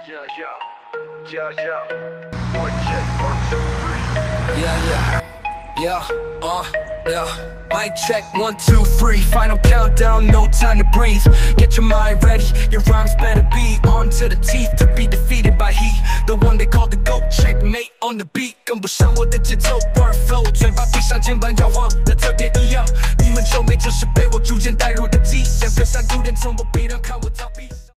Yeah, yeah, yeah, yeah. One check, 1, 2, 3. Yeah. Mic check, 1, 2, 3. Final countdown, no time to breathe. Get your mind ready, your rhymes better be on to the teeth. To be defeated by he, the one they call the GOAT. Checkmate on the beat， 跟不上我的节奏 ，word flow， 嘴巴闭上，肩膀摇晃的特别一样。你们皱眉就是